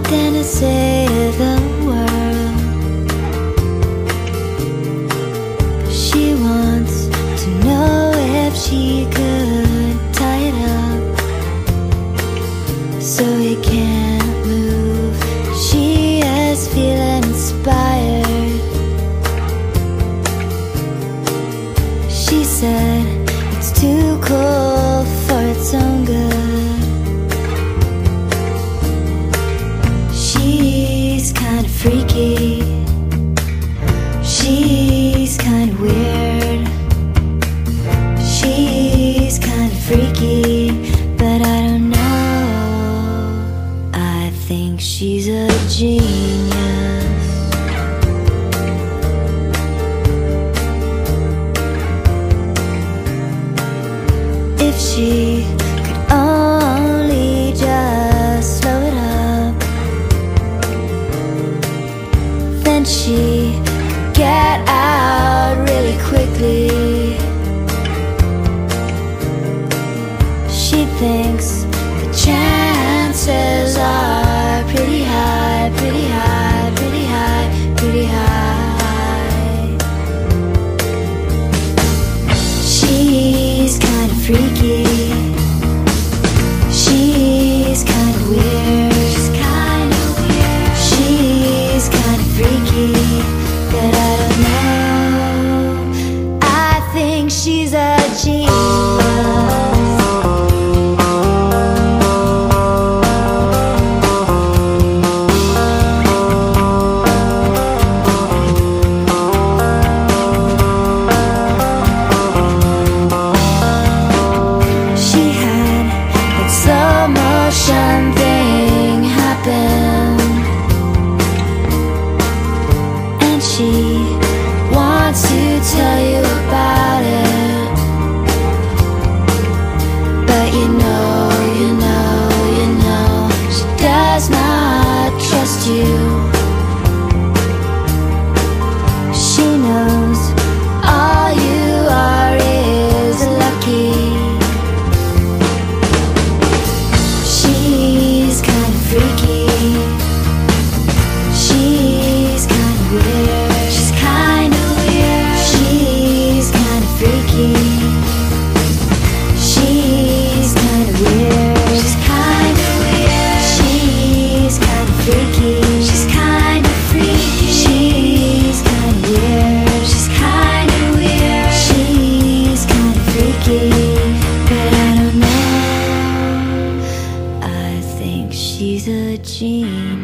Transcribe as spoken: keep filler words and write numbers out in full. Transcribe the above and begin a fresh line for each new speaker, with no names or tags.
nothing to say to the world. She wants to know if she could tie it up so he can't move. She is feeling inspired. She said it's too cold for its own good. She's kind of freaky. She's kind of weird. She's kind of freaky, but I don't know. I think she's a genius. If she could only just slow it up, then she could get out really quickly. She thinks the chances are pretty high, pretty high, pretty high, pretty high. She's kind of freaky. She's kind of weird. She's kind of weird. She's kind of freaky, but I don't know. I think she's a genius. Something happened, and she wants to tell you about it. But you know, you know, you know, she does not trust you. She knows all you are is lucky. She's kind of freaky. She's kind of weird. She's kind of weird. She's kind of freaky. She's kind of weird. She's kind of weird. She's kind of freaky. She's kind of freaky. She's kind of weird. She's kind of weird. She's kind of freaky, but I don't know. I think she's a genius.